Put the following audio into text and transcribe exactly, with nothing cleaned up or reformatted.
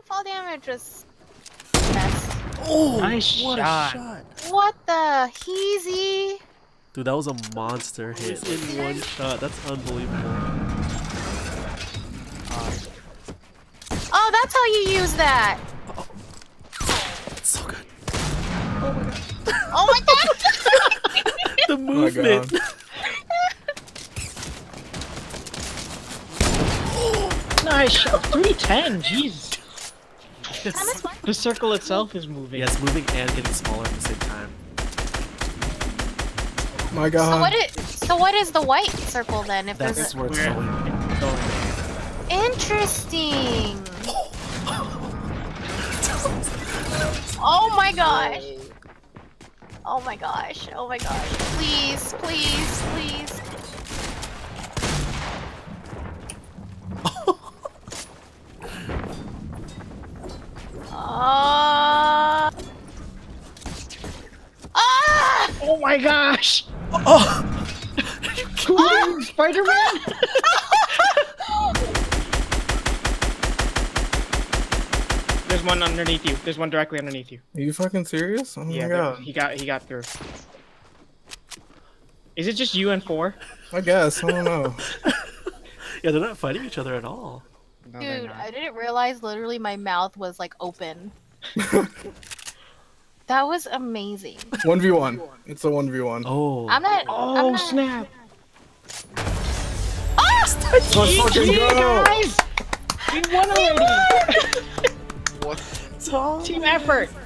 fall damage was best. Oh, nice what shot. a shot! What the heezy? Dude, that was a monster hit in one shot. That's unbelievable. Oh, that's how you use that. Oh, it's so good. Oh my god! The movement. Nice shot. three ten, jeez. Yes. The circle itself is moving. Yeah, it's moving and getting smaller at the same time. My god. So what is so what is the white circle then? If That's there's a... where it's Where- going. going. Interesting. Oh my gosh. Oh my gosh. Oh my gosh. Please, please, please. Uh... Ah! Oh my gosh! Oh! Oh! Spider-Man! There's one underneath you. There's one directly underneath you. Are you fucking serious? Oh Yeah, my there- god. he got he got through. Is it just you and four? I guess. I don't know. Yeah, they're not fighting each other at all. No, they're Dude, not. I didn't realize literally my mouth was like open. That was amazing. one v one. It's a one v one. Oh. I'm not. Oh I'm not... snap! Ah! Let's fucking go! Guys! We won already! What? Team effort!